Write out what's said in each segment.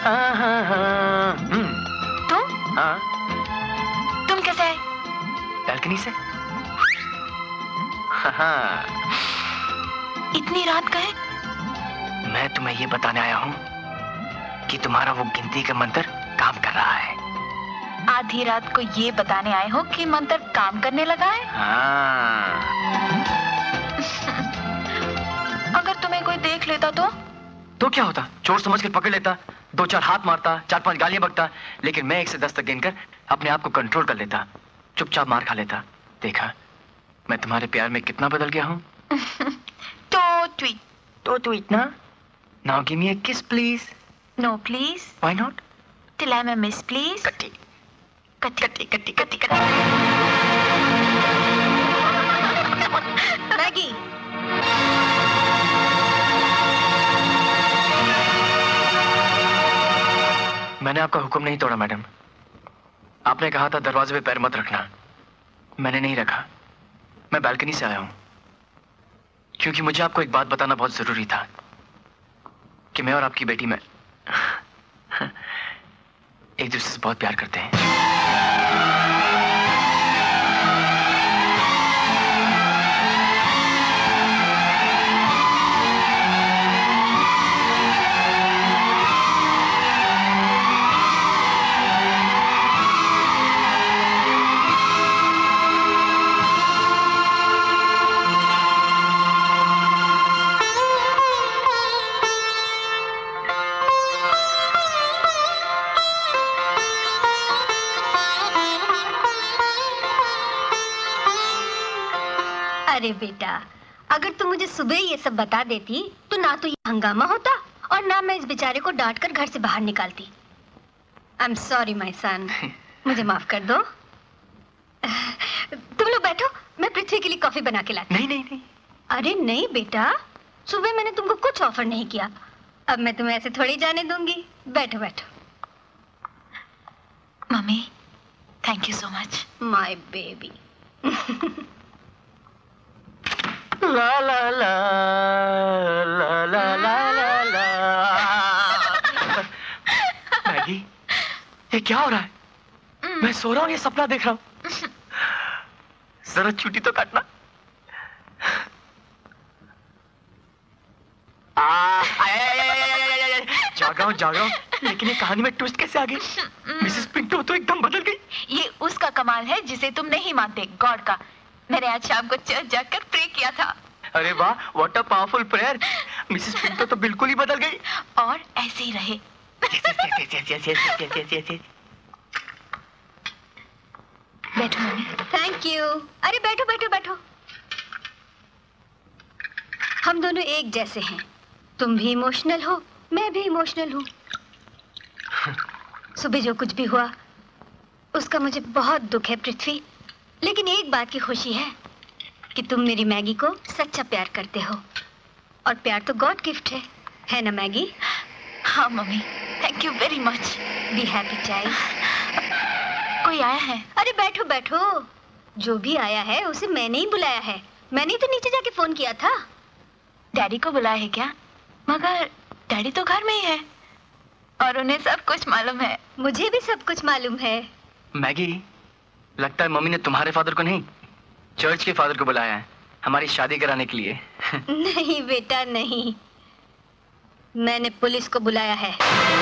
तुम? हाँ। तुम कैसे आए? बालकनी से। हाँ। इतनी रात का है? मैं तुम्हें ये बताने आया हूँ कि तुम्हारा वो गिनती का मंत्र काम कर रहा है। आधी रात को ये बताने आए हो कि मंत्र काम करने लगा है? हाँ। अगर तुम्हें कोई देख लेता तो क्या होता? चोर समझ कर पकड़ लेता, 2-4 हाथ मारता, 4-5 गालियां बकता, लेकिन मैं 1 से 10 तक गिनकर अपने आप को कंट्रोल कर लेता, चुपचाप मार खा लेता। देखा मैं तुम्हारे प्यार में कितना बदल गया हूँ। तो ट्वीट ना। Now give me a kiss please. No please. Why not? Till I am a miss please. कट्टी कट्टी कट्टी कट्टी कट्टी कट्टी। मैगी। मैंने आपका हुक्म नहीं तोड़ा मैडम। आपने कहा था दरवाजे पे पैर मत रखना, मैंने नहीं रखा। मैं बालकनी से आया हूं क्योंकि मुझे आपको एक बात बताना बहुत जरूरी था कि मैं और आपकी बेटी में एक दूसरे से बहुत प्यार करते हैं। अरे बेटा, अगर तुम मुझे सुबह ये सब बता देती तो ना तो ये हंगामा होता और ना मैं इस बेचारे को डांटकर घर से बाहर निकालती। I am sorry my son, मुझे माफ कर दो। तुम लोग बैठो, मैं पृथ्वी के लिए कॉफी बना के लाती। नहीं नहीं नहीं। अरे नहीं बेटा, सुबह मैंने तुमको कुछ ऑफर नहीं किया, अब मैं तुम्हें ऐसे थोड़ी जाने दूंगी। बैठो बैठो। मम्मी, thank you so much. My baby. ला ला ला ला ला ला ला ला। मैगी, ये क्या हो रहा है? मैं सो रहा हूँ, ये सपना देख रहा हूँ। जरा छुट्टी तो काटना। जाग रहा हूँ, लेकिन ये कहानी में ट्विस्ट कैसे आ गई? मिसेस पिंटो तो एकदम बदल गई। ये उसका कमाल है जिसे तुम नहीं मानते, गॉड का। मैंने आज शाम को चर्च जाकर प्रे किया था। अरे वाह, what a powerful prayer. Mrs Pinto तो बिल्कुल ही बदल गई। और ऐसे ही रहे। बैठो मम्मी। Thank you. अरे बैठो बैठो बैठो। हम दोनों एक जैसे हैं, तुम भी इमोशनल हो, मैं भी इमोशनल हूँ। सुबह जो कुछ भी हुआ उसका मुझे बहुत दुख है पृथ्वी, लेकिन एक बात की खुशी है कि तुम मेरी मैगी को सच्चा प्यार करते हो, और प्यार तो गॉड गिफ्ट है ना मैगी? हाँ मम्मी, thank you very much. Be happy child. कोई आया है? अरे बैठो बैठो, जो भी आया है उसे मैंने ही बुलाया है, मैंने तो नीचे जाके फोन किया था। डैडी को बुलाया है क्या? मगर डैडी तो घर में ही है और उन्हें सब कुछ मालूम है। मुझे भी सब कुछ मालूम है। मैगी, लगता है मम्मी ने तुम्हारे फादर को नहीं, चर्च के फादर को बुलाया है हमारी शादी कराने के लिए। नहीं बेटा नहीं, मैंने पुलिस को बुलाया है।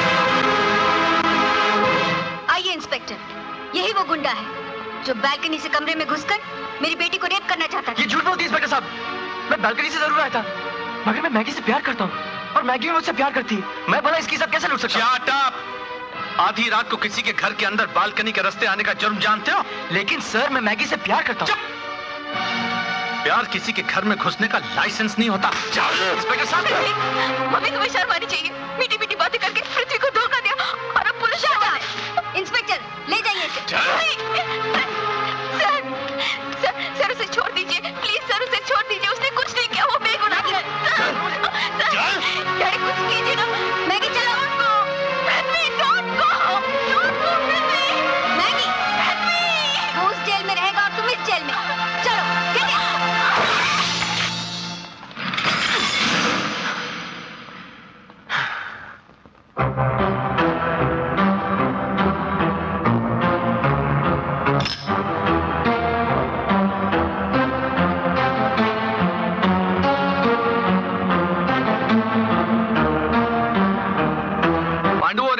आइए इंस्पेक्टर, यही वो गुंडा है जो बालकनी से कमरे में घुसकर मेरी बेटी को रेप करना चाहता था। ये झूठ बोलती है इंस्पेक्टर साहब, मैं बालकनी से जरूर आया था, मगर मैं मैगी से प्यार करता हूँ और मैगी भी मुझसे प्यार करती है। मैं भला इसकी सब कैसे लूट सकता हूँ? Shut up! आधी रात को किसी के घर के अंदर बालकनी के रास्ते आने का जुर्म जानते हो? लेकिन सर, मैं मैगी से प्यार करता हूँ। प्यार किसी के घर में घुसने का लाइसेंस नहीं होता। इंस्पेक्टर साहब, मम्मी तुम्हें शर्म आनी चाहिए, मीठी मीठी बातें करके पृथ्वी को धोखा दिया और अब पुलिस आ गई। इंस्पेक्टर ले जाइए इसे। सर उसे छोड़ दीजिए प्लीज, सर उसे छोड़ दीजिए, उसने कुछ नहीं किया, वो बेगुनाह है। डैडी कुछ कीजिए ना। मैगी चलो। Don't go, मैगी, वो उस जेल में रहेगा और तुम इस जेल में। चलो get out।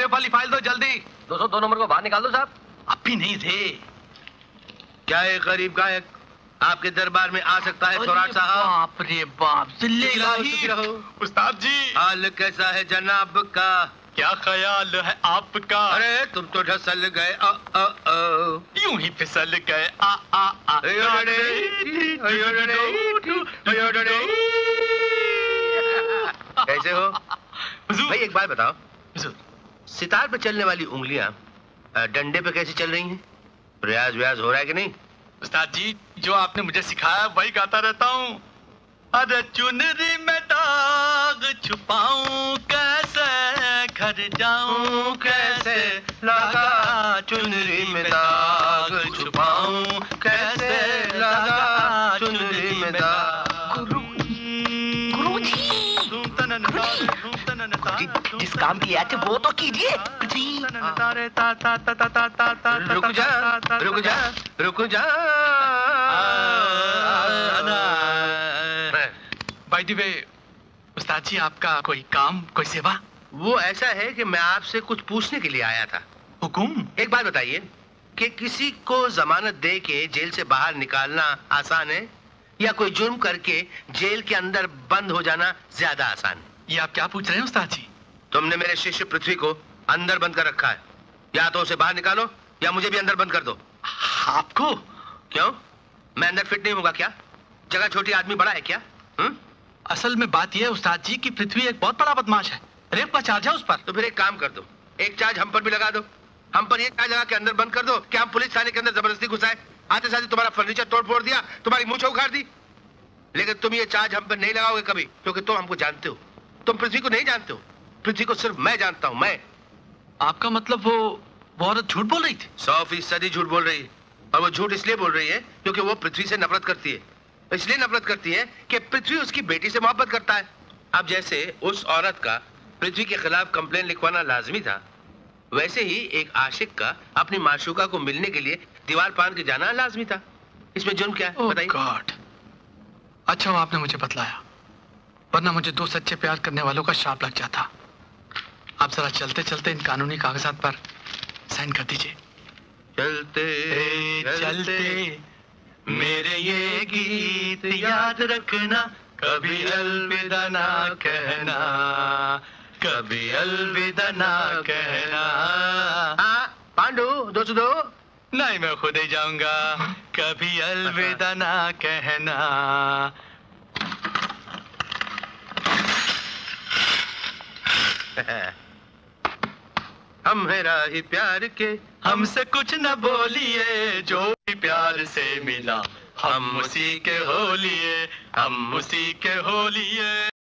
जेब वाली फाइल दो जल्दी। 202 नंबर को बाहर निकाल दो साहब। अब भी नहीं थे। क्या एक गरीब गायक आपके दरबार में आ सकता है सौराठ साहब? बाप रे बाप, जिल्ले इलाही। उस्ताद जी, हाल कैसा है जनाब का? क्या ख्याल है आपका? अरे तुम तो ढसल गए यूं ही फिसल गए आ आ आ। कैसे हो हुजूर, भाई? एक बात बताओ, हुजूर, सितार पे चलने वाली उंगलियां डंडे पे कैसे चल रही हैं? प्रयास व्यास हो रहा है कि नहीं? उस्ताद जी, जो आपने मुझे सिखाया वही गाता रहता हूँ। अरे चुनरी में दाग छुपाऊं कैसे, घर जाऊं कैसे, लगा चुनरी में दाग छुपाऊं कैसे, लगा चुनरी में दाग। गुरुजी, जिस काम की याद है वो तो कीजिए। रुक जा, रुक जा, रुक जा। बाय द वे, उस्ताद जी, आपका कोई काम, कोई सेवा? वो ऐसा है कि मैं आपसे कुछ पूछने के लिए आया था। हुकुम? एक बात बताइए कि किसी को जमानत दे के जेल से बाहर निकालना आसान है या कोई जुर्म करके जेल के अंदर बंद हो जाना ज्यादा आसान है? ये आप क्या पूछ रहे हैं उस्ताद जी? तुमने मेरे शिष्य पृथ्वी को अंदर बंद कर रखा है, या तो उसे बाहर निकालो या मुझे भी अंदर बंद कर दो। आपको? क्यों, मैं अंदर फिट नहीं होगा क्या? जगह छोटी, आदमी बड़ा है क्या? असल में बात यह है उस्ताद जी कि पृथ्वी एक बहुत बड़ा बदमाश है। रेप का चार्ज है उस पर। तो फिर एक काम कर दो, एक चार्ज हम पर भी लगा दो। हम पर ये चार्ज लगा के अंदर बंद कर दो कि हम पुलिस थाने के अंदर जबरदस्ती घुसाए, आते साथ तुम्हारा फर्नीचर तोड़ फोड़ दिया, तुम्हारी मूंछ उखाड़ दी। लेकिन तुम ये चार्ज हम पर नहीं लगाओगे कभी, क्योंकि तुम हमको जानते हो। तुम पृथ्वी को नहीं जानते हो, पृथ्वी को सिर्फ मैं जानता हूँ, मैं। आपका मतलब वो औरत झूठ बोल रही थी? 100% झूठ बोल रही है। और वो झूठ इसलिए बोल रही है क्योंकि वो पृथ्वी से नफरत करती है। इसलिए नफरत करती है कि पृथ्वी उसकी बेटी से मोहब्बत करता है। अब जैसे उस औरत का पृथ्वी के खिलाफ कंप्लेन लिखवाना लाजमी था, वैसे ही एक आशिक का अपनी माशूका को मिलने के लिए दीवार पार के जाना लाजमी था। इसमें जुर्म क्या है बताइए? गॉड, अच्छा वो आपने मुझे बतलाया, वरना मुझे दो सच्चे प्यार करने वालों का श्राप लग जाता। आप जरा चलते चलते इन कानूनी कागजात पर साइन कर दीजिए। चलते चलते मेरे ये गीत याद रखना, कभी अलविदा ना कहना, कभी अलविदा ना कहना। पांडु 202। नहीं, मैं खुद ही जाऊंगा। कभी अलविदा ना कहना। हम है राही प्यार के, हमसे कुछ न बोलिए, जो भी प्यार से मिला हम उसी के हो लिए, हम उसी के हो लिए।